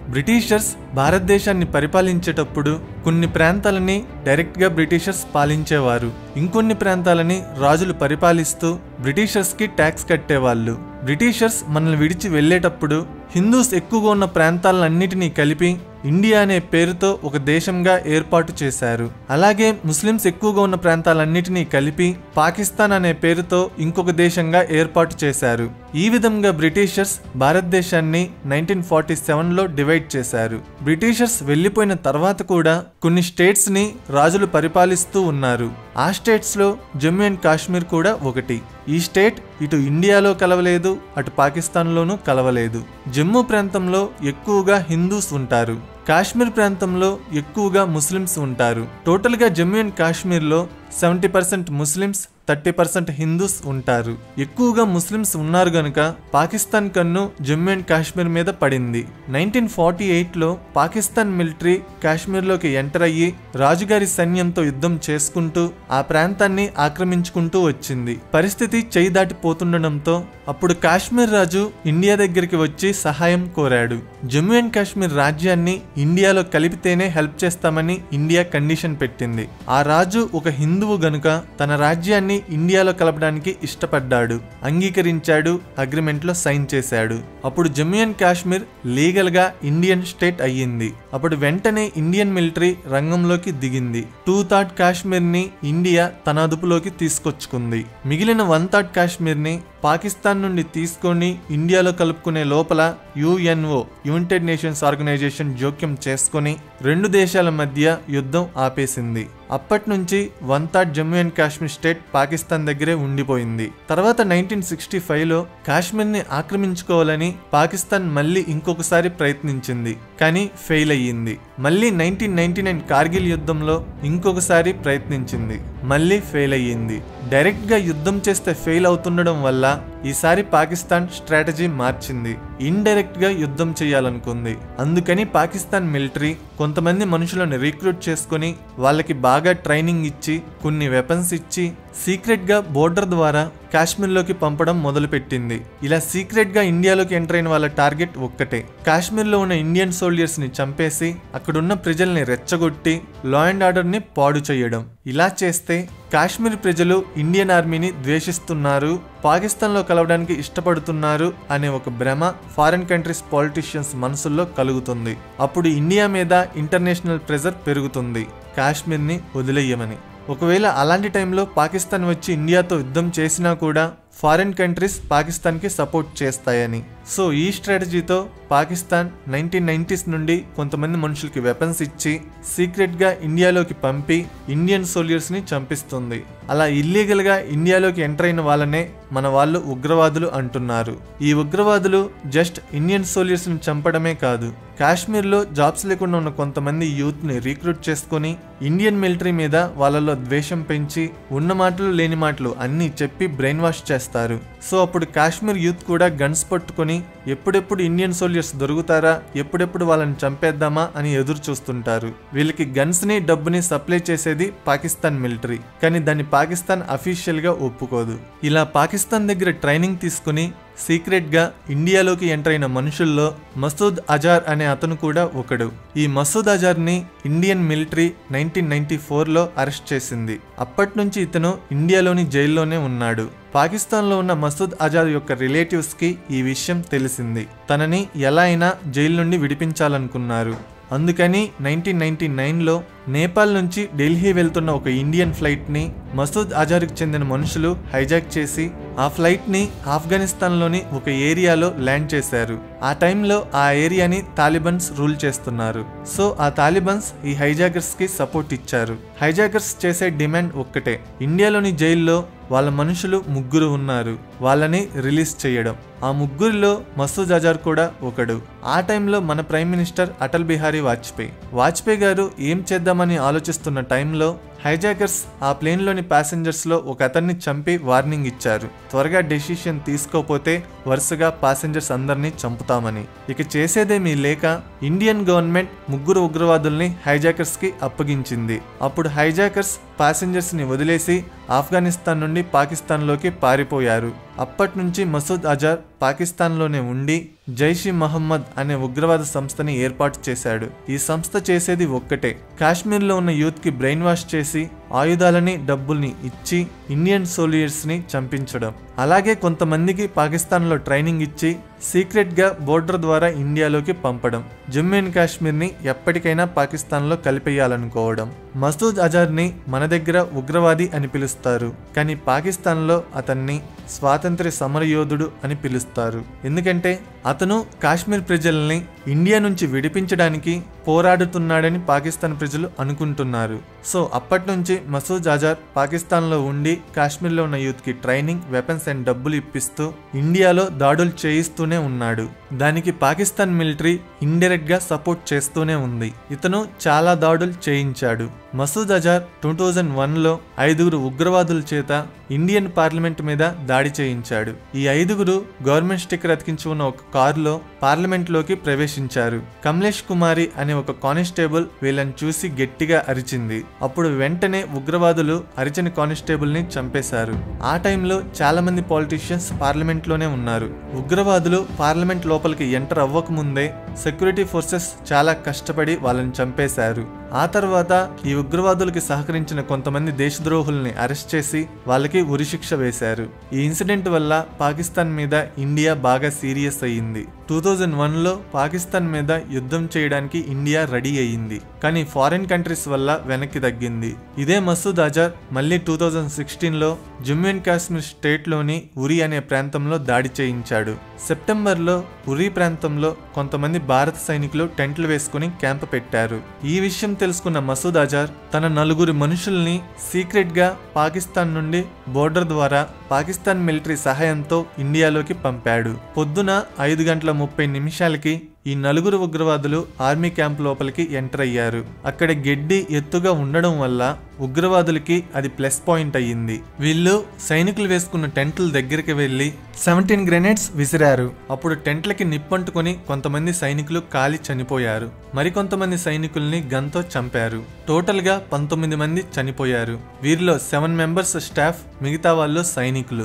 Britishers భారతదేశాన్ని పరిపాలించేటప్పుడు కొన్ని ప్రాంతాలని డైరెక్ట్గా బ్రిటిషర్స్ పాలించేవారు. ఇంకొన్ని ప్రాంతాలని రాజులు పరిపాలిస్తూ బ్రిటిషర్స్కి ట్యాక్స్ కట్టేవాళ్ళు. బ్రిటిషర్స్ మనల్ని విడిచి వెళ్ళేటప్పుడు హిందూస్ ఎక్కువగా ఉన్న ప్రాంతాలన్నిటినీ కలిపి ఇండియా అనే పేరుతో ఒక దేశంగా ఏర్పాటు చేశారు. అలాగే ముస్లిమ్స్ ఎక్కువగా ఉన్న ప్రాంతాలన్నిటినీ కలిపి పాకిస్తాన్ అనే పేరుతో ఇంకొక దేశంగా ఏర్పాటు చేశారు. ఈ విధంగా బ్రిటిషర్స్ భారతదేశాన్ని 1947లో డివైడ్ చేశారు. బ్రిటిషర్స్ వెళ్లిపోయిన తర్వాత కూడా కొన్ని స్టేట్స్ ని రాజులు పరిపాలిస్తూ ఉన్నారు. ఆ స్టేట్స్ లో జమ్మూ అండ్ కాశ్మీర్ కూడా ఒకటి. ఈ స్టేట్ ఇటు ఇండియాలో కలవలేదు, అటు పాకిస్తాన్లోనూ కలవలేదు. జమ్మూ ప్రాంతంలో ఎక్కువగా హిందూస్ ఉంటారు. కాశ్మీర్ ప్రాంతంలో ఎక్కువగా ముస్లిమ్స్ ఉంటారు. టోటల్గా జమ్మూ అండ్ కాశ్మీర్లో 70% ముస్లిమ్స్, 30% హిందూస్ ఉంటారు. ఎక్కువగా ముస్లిమ్స్ ఉన్నారు గనుక పాకిస్తాన్ కన్ను జమ్మూ అండ్ కాశ్మీర్ మీద పడింది. 1948లో పాకిస్తాన్ మిలిటరీ కాశ్మీర్లోకి ఎంటర్ అయ్యి రాజుగారి సైన్యంతో యుద్ధం చేసుకుంటూ ఆ ప్రాంతాన్ని ఆక్రమించుకుంటూ వచ్చింది. పరిస్థితి చేయి దాటిపోతుండడంతో అప్పుడు కాశ్మీర్ రాజు ఇండియా దగ్గరికి వచ్చి సహాయం కోరాడు. జమ్మూ అండ్ కాశ్మీర్ రాజ్యాన్ని ఇండియాలో కలిపితేనే హెల్ప్ చేస్తామని ఇండియా కండిషన్ పెట్టింది. ఆ రాజు ఒక హిందువు గనుక తన రాజ్యాన్ని ఇండియాలో కలపడానికి ఇష్టపడ్డాడు, అంగీకరించాడు, అగ్రిమెంట్ లో సైన్ చేశాడు. అప్పుడు జమ్మూ అండ్ కాశ్మీర్ లీగల్ గా ఇండియన్ స్టేట్ అయ్యింది. అప్పుడు వెంటనే ఇండియన్ మిలిటరీ రంగంలోకి దిగింది. 2/3 కాశ్మీర్ ని ఇండియా తన అదుపులోకి తీసుకొచ్చుకుంది. మిగిలిన 1/3 కాశ్మీర్ ని పాకిస్తాన్ నుండి తీసుకొని ఇండియాలో కలుపుకునే లోపల యుఎన్ఓ యునైటెడ్ నేషన్స్ ఆర్గనైజేషన్ జోక్యం చేసుకుని 2 దేశాల మధ్య యుద్ధం ఆపేసింది. అప్పటి నుంచి 1/3 జమ్మూ అండ్ కాశ్మీర్ స్టేట్ పాకిస్తాన్ దగ్గరే ఉండిపోయింది. తర్వాత 1965లో కాశ్మీర్ ని ఆక్రమించుకోవాలని పాకిస్తాన్ మళ్ళీ ఇంకొకసారి ప్రయత్నించింది, కానీ ఫెయిల్ అయ్యింది. మళ్ళీ 1999 కార్గిల్ యుద్ధంలో ఇంకొకసారి ప్రయత్నించింది, మళ్ళీ ఫెయిల్ అయ్యింది. డైరెక్ట్ గా యుద్ధం చేస్తే ఫెయిల్ అవుతుండడం వల్ల ఈసారి పాకిస్తాన్ స్ట్రాటజీ మార్చింది. ఇండైరెక్ట్ గా యుద్ధం చేయాలనుకుంది. అందుకని పాకిస్తాన్ మిలిటరీ కొంతమంది మనుషులను రిక్రూట్ చేసుకుని వాళ్ళకి బాగా ట్రైనింగ్ ఇచ్చి కొన్ని వెపన్స్ ఇచ్చి సీక్రెట్ గా బోర్డర్ ద్వారా కాశ్మీర్ లోకి పంపడం మొదలుపెట్టింది. ఇలా సీక్రెట్ గా ఇండియాలోకి ఎంటర్ అయిన వాళ్ళ టార్గెట్ ఒక్కటే, కాశ్మీర్ లో ఉన్న ఇండియన్ సోల్జర్స్ ని చంపేసి అక్కడున్న ప్రజల్ని రెచ్చగొట్టి లా అండ్ ఆర్డర్ ని పాడు చేయడం. ఇలా చేస్తే కాశ్మీర్ ప్రజలు ఇండియన్ ఆర్మీని ద్వేషిస్తున్నారు, పాకిస్తాన్ లో కలవడానికి ఇష్టపడుతున్నారు అనే ఒక భ్రమ ఫారిన్ కంట్రీస్ పాలిటిషియన్స్ మనసుల్లో కలుగుతుంది. అప్పుడు ఇండియా మీద ఇంటర్నేషనల్ ప్రెజర్ పెరుగుతుంది కాశ్మీర్ ని వదిలేయమని. ఒకవేళ అలాంటి టైంలో పాకిస్తాన్ వచ్చి ఇండియాతో యుద్ధం చేసినా కూడా ఫారిన్ కంట్రీస్ పాకిస్తాన్కి సపోర్ట్ చేస్తాయని. సో ఈ స్ట్రాటజీతో పాకిస్తాన్ 1990s నుండి కొంతమంది మనుషులకి వెపన్స్ ఇచ్చి సీక్రెట్గా ఇండియాలోకి పంపి ఇండియన్ సోల్జర్స్ని చంపిస్తుంది. అలా ఇల్లీగల్గా ఇండియాలోకి ఎంటర్ అయిన వాళ్ళనే మన వాళ్ళు ఉగ్రవాదులు అంటున్నారు. ఈ ఉగ్రవాదులు జస్ట్ ఇండియన్ సోల్జర్స్ని చంపడమే కాదు, కాశ్మీర్లో జాబ్స్ లేకుండా ఉన్న కొంతమంది యూత్ని రిక్రూట్ చేసుకుని ఇండియన్ మిలిటరీ మీద వాళ్ళలో ద్వేషం పెంచి ఉన్న మాటలు లేని మాటలు అన్నీ చెప్పి బ్రెయిన్ వాష్ చేస్తారు. సో అప్పుడు కాశ్మీర్ యూత్ కూడా గన్స్ పట్టుకొని ఎప్పుడెప్పుడు ఇండియన్ సోల్జర్స్ దొరుకుతారా, ఎప్పుడెప్పుడు వాళ్ళని చంపేద్దామా అని ఎదురు చూస్తుంటారు. వీళ్ళకి గన్స్ ని డబ్బుని సప్లై చేసేది పాకిస్తాన్ మిలిటరీ, కానీ దాన్ని పాకిస్తాన్ అఫీషియల్ గా ఒప్పుకోదు. ఇలా పాకిస్తాన్ దగ్గర ట్రైనింగ్ తీసుకుని సీక్రెట్ గా ఇండియాలోకి ఎంటర్ అయిన మనుషుల్లో మసూద్ అజార్ అనే అతను కూడా ఒకడు. ఈ మసూద్ అజార్ ని ఇండియన్ మిలిటరీ 1994లో అరెస్ట్ చేసింది. అప్పటి నుంచి ఇతను ఇండియాలోని జైల్లోనే ఉన్నాడు. పాకిస్తాన్ లో ఉన్న మసూద్ అజార్ యొక్క రిలేటివ్స్ కి ఈ విషయం తెలిసింది. తనని ఎలా అయినా జైలు నుండి విడిపించాలనుకున్నారు. అందుకని 1999లో నేపాల్ నుంచి ఢిల్లీ వెళ్తున్న ఒక ఇండియన్ ఫ్లైట్ ని మసూద్ అజార్కి చెందిన మనుషులు హైజాక్ చేసి ఆ ఫ్లైట్ ని ఆఫ్ఘనిస్తాన్లోని ఒక ఏరియాలో ల్యాండ్ చేశారు. ఆ టైంలో ఆ ఏరియాని తాలిబన్స్ రూల్ చేస్తున్నారు. సో ఆ తాలిబన్స్ ఈ హైజాకర్స్ కి సపోర్ట్ ఇచ్చారు. హైజాకర్స్ చేసే డిమాండ్ ఒక్కటే, ఇండియాలోని జైల్లో వాళ్ళ మనుషులు 3 ఉన్నారు, వాళ్ళని రిలీజ్ చేయడం. ఆ 3లో మసూద్ అజార్ కూడా ఒకడు. ఆ టైంలో మన ప్రైమ్ మినిస్టర్ అటల్ బిహారీ వాజ్పేయి గారు ఏం చేద్దామని ఆలోచిస్తున్న టైంలో హైజాకర్స్ ఆ ప్లేన్లోని ప్యాసింజర్స్లో ఒక అతన్ని చంపి వార్నింగ్ ఇచ్చారు, త్వరగా డెసిషన్ తీసుకోపోతే వరుసగా ప్యాసింజర్స్ అందరినీ చంపుతామని. ఇక చేసేదేమీ లేక ఇండియన్ గవర్నమెంట్ 3 ఉగ్రవాదుల్ని హైజాకర్స్ కి అప్పగించింది. అప్పుడు హైజాకర్స్ ప్యాసింజర్స్ ని వదిలేసి ఆఫ్ఘనిస్తాన్ నుండి పాకిస్తాన్లోకి పారిపోయారు. అప్పటి నుంచి మసూద్ అజార్ పాకిస్తాన్లోనే ఉండి జైష్ ఇ మహమ్మద్ అనే ఉగ్రవాద సంస్థని ఏర్పాటు చేశాడు. ఈ సంస్థ చేసేది ఒక్కటే, కాశ్మీర్లో ఉన్న యూత్కి బ్రెయిన్ వాష్ చేసి ఆయుధాలని డబ్బుల్ని ఇచ్చి ఇండియన్ సోల్జర్స్ ని చంపించడం. అలాగే కొంతమందికి పాకిస్తాన్లో ట్రైనింగ్ ఇచ్చి సీక్రెట్గా బోర్డర్ ద్వారా ఇండియాలోకి పంపడం. జమ్మూ అండ్ కాశ్మీర్ని ఎప్పటికైనా పాకిస్తాన్లో కలిపేయాలనుకోవడం. మసూద్ అజార్ని మన దగ్గర ఉగ్రవాది అని పిలుస్తారు, కానీ పాకిస్తాన్లో అతన్ని స్వాతంత్ర్య సమరయోధుడు అని పిలుస్తారు. ఎందుకంటే అతను కాశ్మీర్ ప్రజల్ని ఇండియా నుంచి విడిపించడానికి పోరాడుతున్నాడని పాకిస్తాన్ ప్రజలు అనుకుంటున్నారు. సో అప్పటి నుంచి మసూద్ అజార్ పాకిస్తాన్లో ఉండి కాశ్మీర్లో ఉన్న యూత్కి ట్రైనింగ్, వెపన్స్ అండ్ డబ్బులు ఇప్పిస్తూ ఇండియాలో దాడులు చేయిస్తూనే ఉన్నాడు. దానికి పాకిస్తాన్ మిలిటరీ ఇండైరెక్ట్ గా సపోర్ట్ చేస్తూనే ఉంది. ఇతను చాలా దాడులు చేయించాడు. మసూద్ అజార్ 2001లో 5 ఉగ్రవాదుల చేత ఇండియన్ పార్లమెంట్ మీద దాడి చేయించాడు. ఈ 5 గవర్నమెంట్ స్టిక్కర్ అతికించి ఉన్న ఒక కారులో పార్లమెంట్ లోకి ప్రవేశించారు. కమలేష్ కుమారి అనే ఒక కానిస్టేబుల్ వీళ్ళని చూసి గట్టిగా అరిచింది. అప్పుడు వెంటనే ఉగ్రవాదులు అరిచిన కానిస్టేబుల్ ని చంపేశారు. ఆ టైంలో చాలా మంది పాలిటీషియన్స్ పార్లమెంట్ లోనే ఉన్నారు. ఉగ్రవాదులు పార్లమెంట్ లోపలికి ఎంటర్ అవ్వక ముందే సెక్యూరిటీ ఫోర్సెస్ చాలా కష్టపడి వాళ్ళని చంపేశారు. ఆ తర్వాత ఈ ఉగ్రవాదులకి సహకరించిన కొంతమంది దేశద్రోహుల్ని అరెస్ట్ చేసి వాళ్ళకి ఉరిశిక్ష వేశారు. ఈ ఇన్సిడెంట్ వల్ల పాకిస్తాన్ మీద ఇండియా బాగా సీరియస్ అయ్యింది. 2001లో పాకిస్తాన్ మీద యుద్ధం చేయడానికి ఇండియా రెడీ అయ్యింది, కానీ ఫారిన్ కంట్రీస్ వల్ల వెనక్కి తగ్గింది. ఇదే మసూద్ అజార్ మళ్ళీ 2016లో జమ్మూ అండ్ కాశ్మీర్ స్టేట్లోని ఉరి అనే ప్రాంతంలో దాడి చేయించాడు. సెప్టెంబర్లో ఉరి ప్రాంతంలో కొంతమంది భారత సైనికులు టెంట్లు వేసుకుని క్యాంప్ పెట్టారు. ఈ విషయం తెలుసుకున్న మసూద్ అజార్ తన 4 మనుషుల్ని సీక్రెట్ గా పాకిస్తాన్ నుండి బోర్డర్ ద్వారా పాకిస్తాన్ మిలిటరీ సహాయంతో ఇండియాలోకి పంపాడు. పొద్దున 5:30 ఈ 4 ఉగ్రవాదులు ఆర్మీ క్యాంప్ లోపలికి ఎంటర్ అయ్యారు. అక్కడ గెడ్డి ఎత్తుగా ఉండడం వల్ల ఉగ్రవాదులకి అది ప్లస్ పాయింట్ అయ్యింది. వీళ్ళు సైనికులు వేసుకున్న టెంట్ల దగ్గరికి వెళ్లి 17 గ్రెనేడ్స్ విసిరారు. అప్పుడు టెంట్లకి నిప్పంటుకొని కొంతమంది సైనికులు కాలి చనిపోయారు. మరికొంతమంది సైనికుల్ని గన్తో చంపారు. టోటల్ గా 19 మంది చనిపోయారు. వీరిలో 7 మెంబర్స్ స్టాఫ్, మిగతా వాళ్ళు సైనికులు.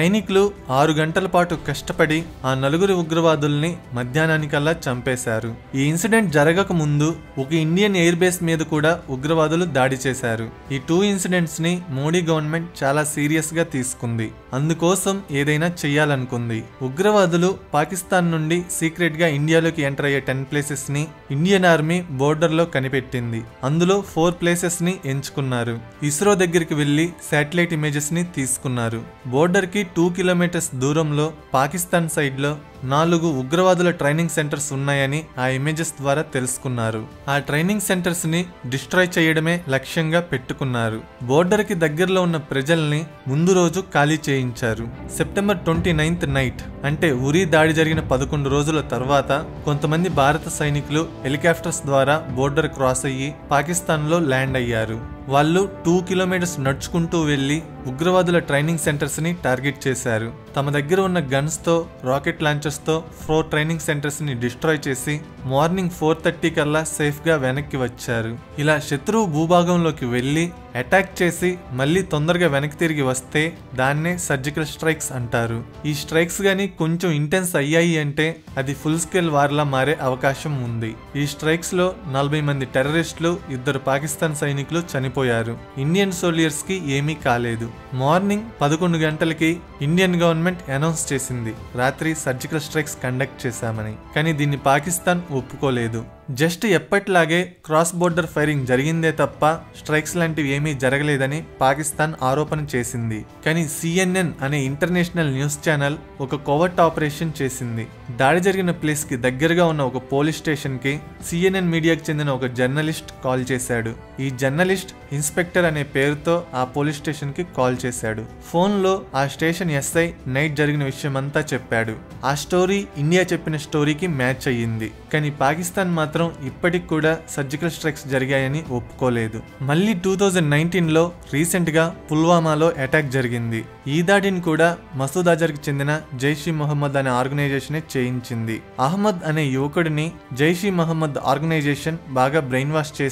6 గంటల పాటు కష్టపడి ఆ 4 ఉగ్రవాదుల్ని మధ్యాహ్నానికల్లా చంపేశారు. ఈ ఇన్సిడెంట్ జరగక ముందు ఒక ఇండియన్ ఎయిర్ బేస్ మీద కూడా ఉగ్రవాదులు దాడి చేశారు. ఈ 2 ఇన్సిడెంట్స్ ని మోడీ గవర్నమెంట్ చాలా సీరియస్ గా తీసుకుంది. అందుకోసం ఏదైనా చెయ్యాలనుకుంది. ఉగ్రవాదులు పాకిస్తాన్ నుండి సీక్రెట్ గా ఇండియాలోకి ఎంటర్ అయ్యే 10 ప్లేసెస్ ని ఇండియన్ ఆర్మీ బోర్డర్ లో కనిపెట్టింది. అందులో 4 ప్లేసెస్ ని ఎంచుకున్నారు. ఇస్రో దగ్గరికి వెళ్లి శాటిలైట్ ఇమేజెస్ ని తీసుకున్నారు. బోర్డర్ కి 2 కిలోమీటర్స్ దూరంలో పాకిస్తాన్ సైడ్ లో 4 ఉగ్రవాదుల ట్రైనింగ్ సెంటర్స్ ఉన్నాయని ఆ ఇమేజెస్ ద్వారా తెలుసుకున్నారు. ఆ ట్రైనింగ్ సెంటర్స్ ని డిస్ట్రాయ్ చేయడమే లక్ష్యంగా పెట్టుకున్నారు. బోర్డర్ కి దగ్గరలో ఉన్న ప్రజల్ని ముందు రోజు ఖాళీ చేయించారు. సెప్టెంబర్ 29th నైట్, అంటే ఉరి దాడి జరిగిన 11 రోజుల తర్వాత కొంతమంది భారత సైనికులు హెలికాప్టర్స్ ద్వారా బోర్డర్ క్రాస్ అయ్యి పాకిస్తాన్ లో ల్యాండ్ అయ్యారు. వాళ్ళు 2 కిలోమీటర్స్ నడుచుకుంటూ వెళ్లి ఉగ్రవాదుల ట్రైనింగ్ సెంటర్స్ ని టార్గెట్ చేశారు. తమ దగ్గర ఉన్న గన్స్ తో, రాకెట్ లాంచర్స్ తో 4 ట్రైనింగ్ సెంటర్స్ ని డిస్ట్రాయ్ చేసి మార్నింగ్ 4:30 కల్లా సేఫ్ గా వెనక్కి వచ్చారు. ఇలా శత్రువు భూభాగంలోకి వెళ్లి అటాక్ చేసి మళ్ళీ తొందరగా వెనక్కి తిరిగి వస్తే దాన్నే సర్జికల్ స్ట్రైక్స్ అంటారు. ఈ స్ట్రైక్స్ గానీ కొంచెం ఇంటెన్స్ అయ్యాయి అంటే అది ఫుల్ స్కేల్ వార్ లా మారే అవకాశం ఉంది. ఈ స్ట్రైక్స్ లో 40 మంది టెర్రరిస్టులు, 2 పాకిస్తాన్ సైనికులు చనిపోయారు. ఇండియన్ సోల్జర్స్ కి ఏమీ కాలేదు. మార్నింగ్ 11 గంటలకి ఇండియన్ గవర్నమెంట్ అనౌన్స్ చేసింది రాత్రి సర్జికల్ స్ట్రైక్స్ కండక్ట్ చేశామని. కానీ దీన్ని పాకిస్తాన్ ఒప్పుకోలేదు. జస్ట్ ఎప్పటిలాగే క్రాస్ బోర్డర్ ఫైరింగ్ జరిగిందే తప్ప స్ట్రైక్స్ లాంటివి ఏమీ జరగలేదని పాకిస్తాన్ ఆరోపణ చేసింది. కానీ CNN అనే ఇంటర్నేషనల్ న్యూస్ ఛానల్ ఒక కోవర్ట్ ఆపరేషన్ చేసింది. దాడి జరిగిన ప్లేస్ కి దగ్గరగా ఉన్న ఒక పోలీస్ స్టేషన్ కి CNN మీడియాకి చెందిన ఒక జర్నలిస్ట్ కాల్ చేశాడు. ఈ జర్నలిస్ట్ ఇన్స్పెక్టర్ అనే పేరుతో ఆ పోలీస్ స్టేషన్ కి కాల్ చేశాడు. ఫోన్ లో ఆ స్టేషన్ SI నైట్ జరిగిన విషయం అంతా చెప్పాడు. ఆ స్టోరీ ఇండియా చెప్పిన స్టోరీకి మ్యాచ్ అయ్యింది. కానీ పాకిస్తాన్ మాత్రం ఇప్పటికి కూడా సర్జికల్ స్ట్రైక్స్ జరిగాయని ఒప్పుకోలేదు. మళ్ళీ 2019లో రీసెంట్ గా పుల్వామాలో అటాక్ జరిగింది. ఈ దాడిని కూడా మసూద్ అజార్ కి చెందిన జైష్ ఇ మహమ్మద్ అనే ఆర్గనైజేషన్ చేయించింది. అహ్మద్ అనే యువకుడిని జైష్ ఇ మహమ్మద్ ఆర్గనైజేషన్ బాగా బ్రెయిన్ వాష్ చేసి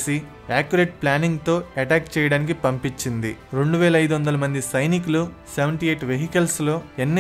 యాక్యురేట్ ప్లానింగ్తో అటాక్ చేయడానికి పంపించింది. 2500 మంది సైనికులు 78 వెహికల్స్లో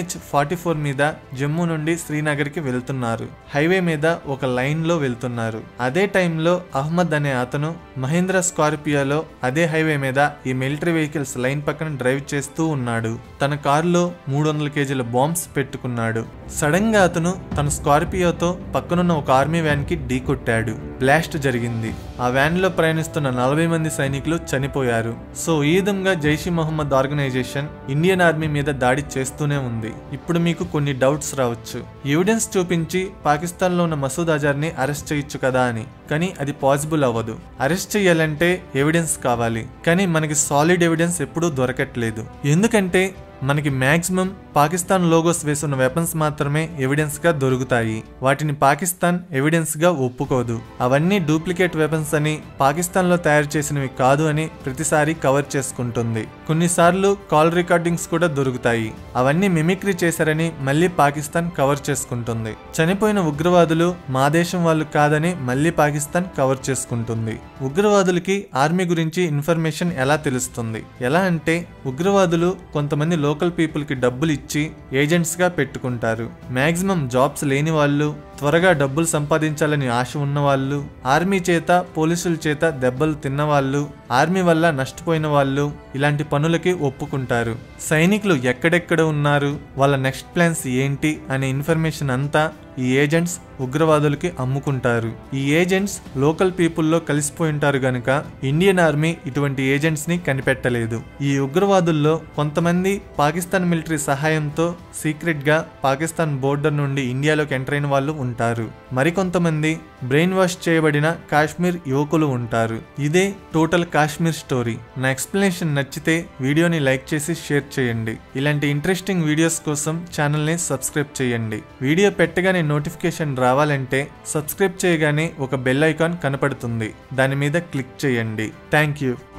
NH-44 మీద జమ్మూ నుండి శ్రీనగర్కి వెళ్తున్నారు. హైవే మీద ఒక లైన్లో వెళ్తున్నారు. అదే టైంలో అహ్మద్ అనే అతను మహీంద్రా స్కార్పియోలో అదే హైవే మీద ఈ మిలిటరీ వెహికల్స్ లైన్ పక్కన డ్రైవ్ చేస్తూ ఉన్నాడు. తన కారులో 300 కేజీల బాంబ్స్ పెట్టుకున్నాడు. సడన్ గా అతను తన స్కార్పియోతో పక్కనున్న ఒక ఆర్మీ వ్యాన్ కి ఢీకొట్టాడు. బ్లాస్ట్ జరిగింది. ఆ వ్యాన్ లో ప్రయాణిస్తున్న 40 మంది సైనికులు చనిపోయారు. సో ఈ విధంగా Jaish e Mohammed organization Indian army మీద దాడి చేస్తూనే ఉంది. ఇప్పుడు మీకు కొన్ని డౌట్స్ రావచ్చు. ఎవిడెన్స్ చూపించి పాకిస్తాన్ లో ఉన్న మసూద్ అజార్ ని అరెస్ట్ చేయొచ్చు కదా అని. కానీ అది పాసిబుల్ అవ్వదు. అరెస్ట్ చేయాలంటే ఎవిడెన్స్ కావాలి. కానీ మనకి సాలిడ్ ఎవిడెన్స్ ఎప్పుడూ దొరకట్లేదు. ఎందుకంటే మనకి మ్యాక్సిమం పాకిస్తాన్ లోగోస్ వేసున్న వెపన్స్ మాత్రమే ఎవిడెన్స్ గా దొరుకుతాయి. వాటిని పాకిస్తాన్ ఎవిడెన్స్ గా ఒప్పుకోదు. అవన్నీ డూప్లికేట్ వెపన్స్ అని, పాకిస్తాన్ లో తయారు చేసినవి కాదు అని ప్రతిసారి కవర్ చేసుకుంటుంది. కొన్నిసార్లు కాల్ రికార్డింగ్స్ కూడా దొరుకుతాయి. అవన్నీ మిమిక్రీ చేశారని మళ్ళీ పాకిస్తాన్ కవర్ చేసుకుంటుంది. చనిపోయిన ఉగ్రవాదులు మా దేశం వాళ్ళు కాదని మళ్ళీ పాకిస్తాన్ కవర్ చేసుకుంటుంది. ఉగ్రవాదులకి ఆర్మీ గురించి ఇన్ఫర్మేషన్ ఎలా తెలుస్తుంది? ఎలా అంటే ఉగ్రవాదులు కొంతమంది లోకల్ పీపుల్ కి డబ్బులు ఇచ్చి ఏజెంట్స్ గా పెట్టుకుంటారు. మాక్సిమం జాబ్స్ లేని వాళ్ళు, త్వరగా డబ్బులు సంపాదించాలని ఆశ ఉన్నవాళ్ళు, ఆర్మీ చేత పోలీసుల చేత దెబ్బలు తిన్నవాళ్ళు, ఆర్మీ వల్ల నష్టపోయిన వాళ్ళు ఇలాంటి పనులకి ఒప్పుకుంటారు. సైనికులు ఎక్కడెక్కడ ఉన్నారు, వాళ్ళ నెక్స్ట్ ప్లాన్స్ ఏంటి అనే ఇన్ఫర్మేషన్ అంతా ఈ ఏజెంట్స్ ఉగ్రవాదులకి అమ్ముకుంటారు. ఈ ఏజెంట్స్ లోకల్ పీపుల్లో కలిసిపోయి ఉంటారు గనుక ఇండియన్ ఆర్మీ ఇటువంటి ఏజెంట్స్ ని కనిపెట్టలేదు. ఈ ఉగ్రవాదుల్లో కొంతమంది పాకిస్తాన్ మిలిటరీ సహాయంతో సీక్రెట్ గా పాకిస్తాన్ బోర్డర్ నుండి ఇండియాలోకి ఎంటర్ అయిన వాళ్ళు ఉంటారు. మరికొంతమంది బ్రెయిన్ వాష్ చేయబడిన కాశ్మీర్ యువకులు ఉంటారు. ఇదే టోటల్ కాశ్మీర్ స్టోరీ. నా ఎక్స్ప్లెనేషన్ నచ్చితే వీడియోని లైక్ చేసి షేర్ చేయండి. ఇలాంటి ఇంట్రెస్టింగ్ వీడియోస్ కోసం ఛానల్ని సబ్స్క్రైబ్ చేయండి. వీడియో పెట్టగానే నోటిఫికేషన్ రావాలంటే సబ్స్క్రైబ్ చేయగానే ఒక బెల్ ఐకాన్ కనపడుతుంది. దాని మీద క్లిక్ చేయండి. Thank you.